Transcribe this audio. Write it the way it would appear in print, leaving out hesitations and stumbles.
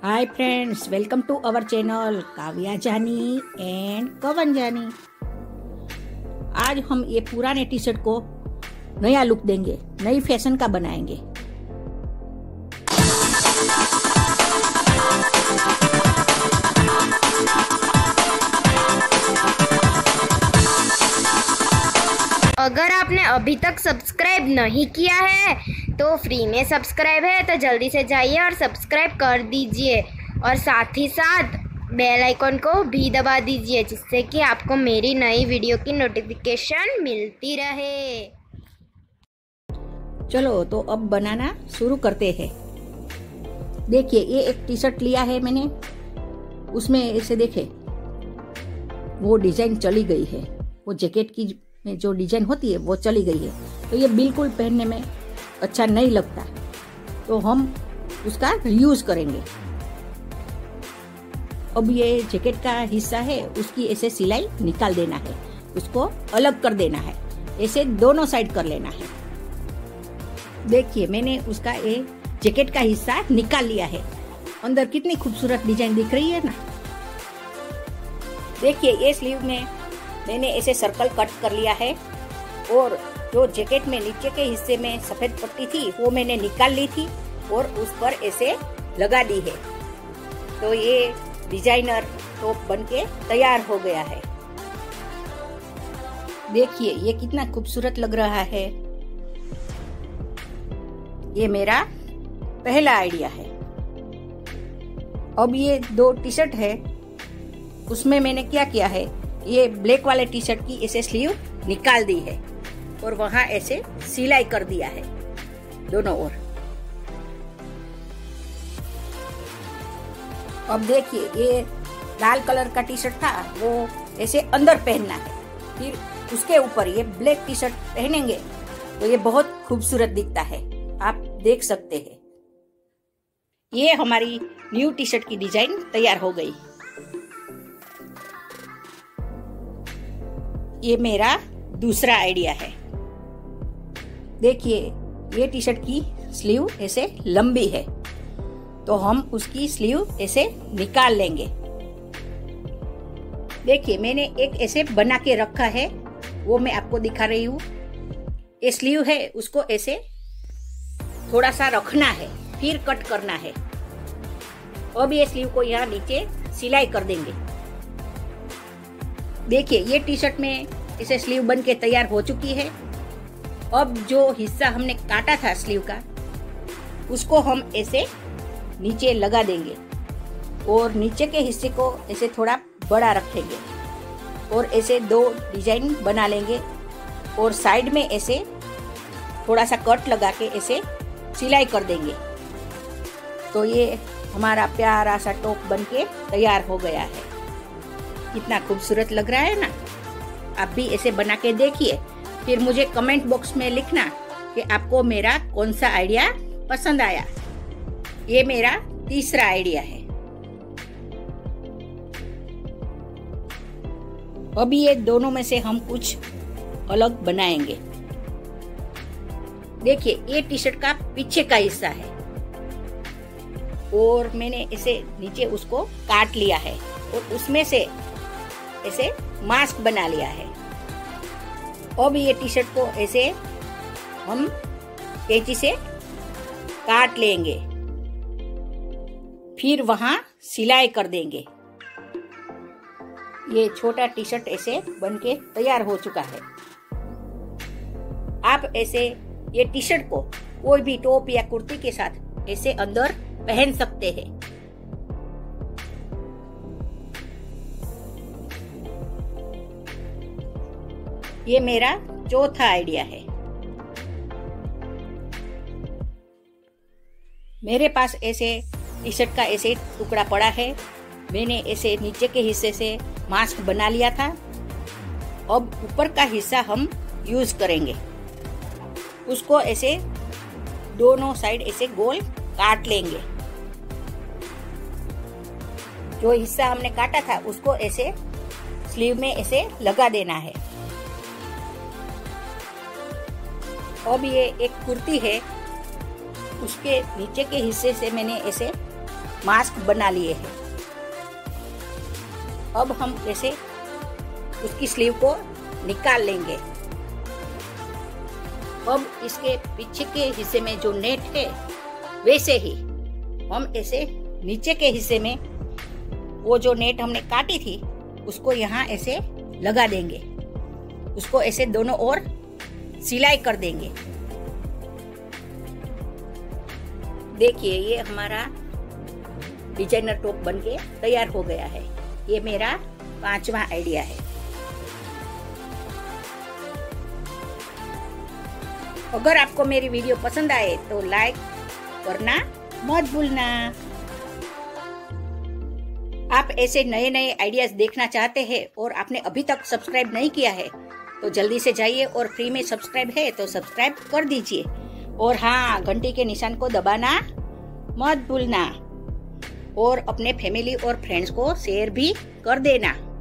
Hi friends, welcome to our channel Kavya Jani and कवन जानी। आज हम ये पुराने टी शर्ट को नया लुक देंगे, नई फैशन का बनाएंगे। अगर आपने अभी तक सब्सक्राइब नहीं किया है तो फ्री में सब्सक्राइब है, तो जल्दी से जाइए और सब्सक्राइब कर दीजिए और साथ ही साथ बेल आइकन को भी दबा दीजिए, जिससे कि आपको मेरी नई वीडियो की नोटिफिकेशन मिलती रहे। चलो तो अब बनाना शुरू करते हैं। देखिए, ये एक टी शर्ट लिया है मैंने, उसमें ऐसे देखे वो डिजाइन चली गई है, वो जैकेट की में जो डिजाइन होती है वो चली गई है, तो ये बिल्कुल पहनने में अच्छा नहीं लगता, तो हम उसका रीयूज करेंगे। अब ये जैकेट का हिस्सा है, उसकी ऐसे सिलाई निकाल देना है, उसको अलग कर देना है, ऐसे दोनों साइड कर लेना है। देखिए, मैंने उसका ये जैकेट का हिस्सा निकाल लिया है। अंदर कितनी खूबसूरत डिजाइन दिख रही है ना। देखिए, ये स्लीव में मैंने ऐसे सर्कल कट कर लिया है और जो जैकेट में नीचे के हिस्से में सफेद पट्टी थी वो मैंने निकाल ली थी और उस पर ऐसे लगा दी है, तो ये डिजाइनर टॉप बनके तैयार हो गया है। देखिए, ये कितना खूबसूरत लग रहा है। ये मेरा पहला आइडिया है। अब ये दो टी शर्ट है, उसमें मैंने क्या किया है, ये ब्लैक वाले टी शर्ट की ऐसे स्लीव निकाल दी है और वहां ऐसे सिलाई कर दिया है दोनों ओर। अब देखिए, ये लाल कलर का टी शर्ट था, वो ऐसे अंदर पहनना है, फिर उसके ऊपर ये ब्लैक टी शर्ट पहनेंगे तो ये बहुत खूबसूरत दिखता है, आप देख सकते हैं। ये हमारी न्यू टी शर्ट की डिजाइन तैयार हो गई। ये मेरा दूसरा आइडिया है। देखिए, ये टी शर्ट की स्लीव ऐसे लंबी है, तो हम उसकी स्लीव ऐसे निकाल लेंगे। देखिए, मैंने एक ऐसे बना के रखा है, वो मैं आपको दिखा रही हूँ। ये स्लीव है, उसको ऐसे थोड़ा सा रखना है, फिर कट करना है। अब ये स्लीव को यहाँ नीचे सिलाई कर देंगे। देखिए, ये टी शर्ट में इसे स्लीव बन के तैयार हो चुकी है। अब जो हिस्सा हमने काटा था स्लीव का, उसको हम ऐसे नीचे लगा देंगे और नीचे के हिस्से को ऐसे थोड़ा बड़ा रखेंगे और ऐसे दो डिजाइन बना लेंगे और साइड में ऐसे थोड़ा सा कट लगा के ऐसे सिलाई कर देंगे, तो ये हमारा प्यारा सा टॉप बन के तैयार हो गया है। कितना खूबसूरत लग रहा है ना। आप भी ऐसे बना के देखिए, फिर मुझे कमेंट बॉक्स में लिखना कि आपको मेरा कौन सा आइडिया पसंद आया। ये मेरा तीसरा आइडिया है। अभी ये दोनों में से हम कुछ अलग बनाएंगे। देखिए, ये टी शर्ट का पीछे का हिस्सा है और मैंने इसे नीचे उसको काट लिया है और उसमें से ऐसे मास्क बना लिया है। अब ये टी शर्ट को ऐसे हम कैंची से काट लेंगे, फिर वहां सिलाई कर देंगे। ये छोटा टी शर्ट ऐसे बनके तैयार हो चुका है। आप ऐसे ये टी शर्ट को कोई भी टॉप या कुर्ती के साथ ऐसे अंदर पहन सकते हैं। ये मेरा चौथा आइडिया है। मेरे पास ऐसे टी शर्ट का ऐसे टुकड़ा पड़ा है, मैंने ऐसे नीचे के हिस्से से मास्क बना लिया था। अब ऊपर का हिस्सा हम यूज करेंगे, उसको ऐसे दोनों साइड ऐसे गोल काट लेंगे। जो हिस्सा हमने काटा था उसको ऐसे स्लीव में ऐसे लगा देना है। अब ये एक कुर्ती है, उसके नीचे के हिस्से से मैंने ऐसे मास्क बना लिए हैं। अब हम ऐसे उसकी स्लीव को निकाल लेंगे। अब इसके पीछे के हिस्से में जो नेट है वैसे ही हम ऐसे नीचे के हिस्से में वो जो नेट हमने काटी थी उसको यहाँ ऐसे लगा देंगे। उसको ऐसे दोनों ओर सिलाई कर देंगे। देखिए ये हमारा डिजाइनर टॉप बनके तैयार हो गया है। ये मेरा 5वां आइडिया है। अगर आपको मेरी वीडियो पसंद आए तो लाइक करना मत भूलना। आप ऐसे नए नए आइडियाज देखना चाहते हैं और आपने अभी तक सब्सक्राइब नहीं किया है तो जल्दी से जाइए और फ्री में सब्सक्राइब है तो सब्सक्राइब कर दीजिए। और हाँ, घंटी के निशान को दबाना मत भूलना और अपने फैमिली और फ्रेंड्स को शेयर भी कर देना।